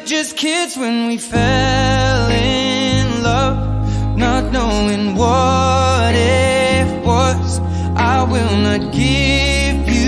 just kids when we fell in love, not knowing what it was. I will not give you